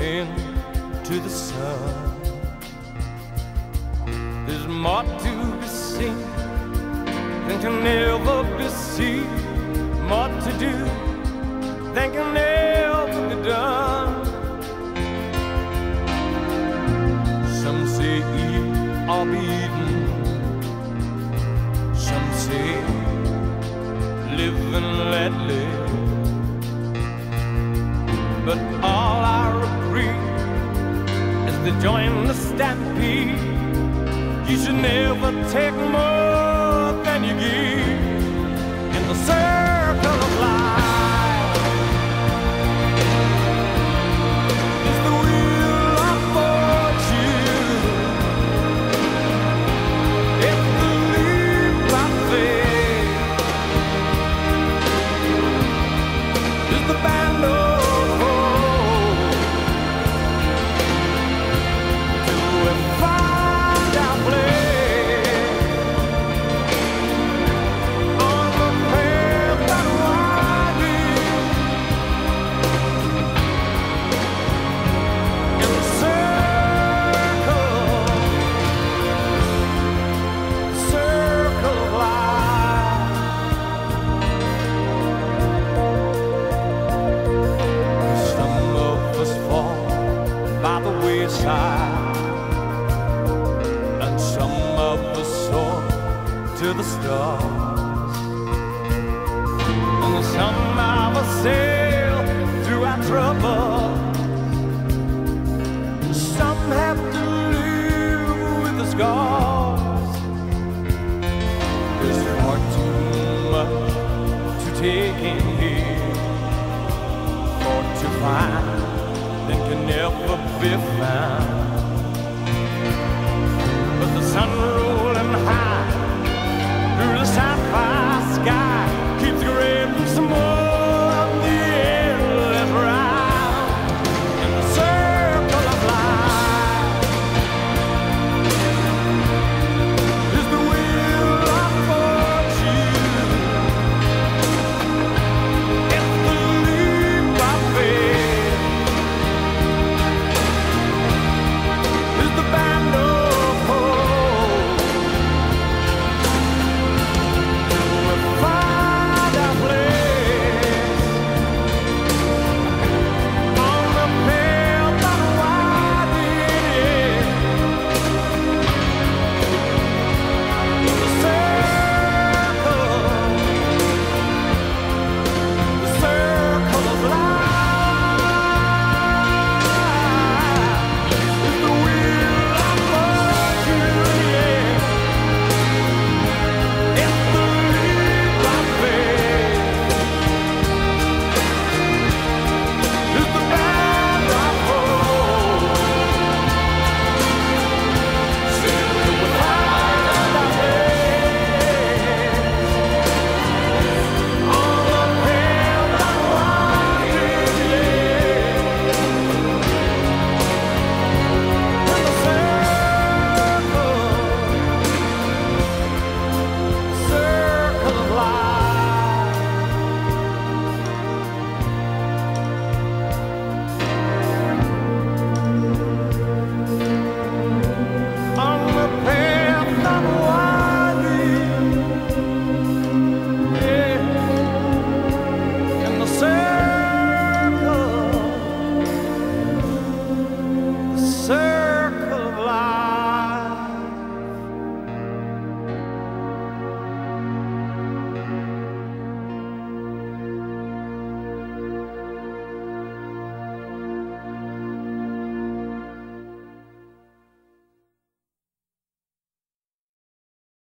into the sun. There's more to be seen than can never be seen, more to do than can never be done. Some say eat or be eaten, some say live and let live. But all I agree is to join the stampede. You should never take more than you give in the circle of life. It's the wheel of fortune. It's the leap of faith. It's the band of hope. Till we find our place on the path that winding in the circle of life. Some of us fall by the wayside, and some of us soar to the stars, and some of us sail through our trouble. Some have to live with the scars. There's far too much to take in here, or to find that can never be found. But the sun